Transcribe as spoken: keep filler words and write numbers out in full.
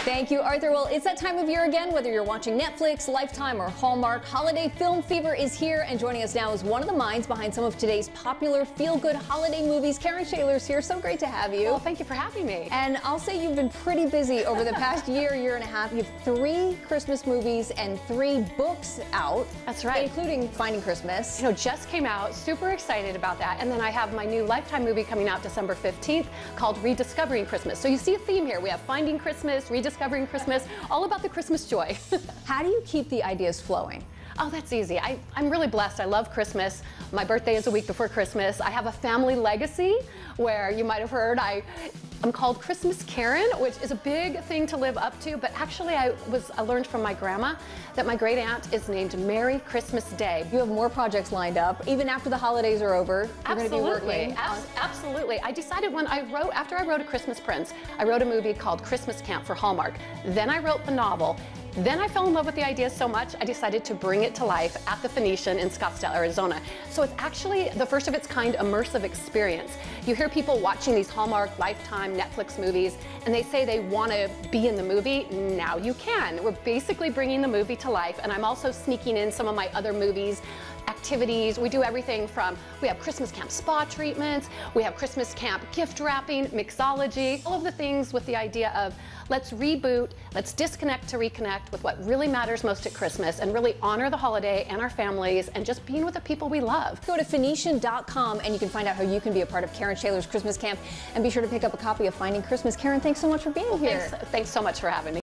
Thank you, Arthur. Well, it's that time of year again, whether you're watching Netflix, Lifetime, or Hallmark. Holiday film fever is here, and joining us now is one of the minds behind some of today's popular feel-good holiday movies. Karen Schaler's here. So great to have you. Well, thank you for having me. And I'll say you've been pretty busy over the past year, year and a half. You have three Christmas movies and three books out. That's right. Including Finding Christmas. You know, just came out. Super excited about that. And then I have my new Lifetime movie coming out December fifteenth called Rediscovering Christmas. So you see a theme here. We have Finding Christmas, Rediscovering Christmas, all about the Christmas joy. How do you keep the ideas flowing? Oh, that's easy. I, I'm really blessed. I love Christmas. My birthday is a week before Christmas. I have a family legacy where you might have heard I I'm called Christmas Karen, which is a big thing to live up to, but actually I was I learned from my grandma that my great aunt is named Merry Christmas Day. You have more projects lined up, even after the holidays are over. You're going to be working. Abs absolutely. I decided when I wrote, after I wrote A Christmas Prince, I wrote a movie called Christmas Camp for Hallmark. Then I wrote the novel. Then I fell in love with the idea so much, I decided to bring it to life at the Phoenician in Scottsdale, Arizona. So it's actually the first of its kind immersive experience. You hear people watching these Hallmark, Lifetime, Netflix movies, and they say they want to be in the movie. Now you can. We're basically bringing the movie to life, and I'm also sneaking in some of my other movies, activities. We do everything from, we have Christmas camp spa treatments, we have Christmas camp gift wrapping, mixology, all of the things with the idea of let's reboot, let's disconnect to reconnect with what really matters most at Christmas and really honor the holiday and our families and just being with the people we love. Go to Phoenician dot com and you can find out how you can be a part of Karen Schaler's Christmas camp, and be sure to pick up a copy of Finding Christmas. Karen, thanks so much for being well, here. Thanks, thanks so much for having me.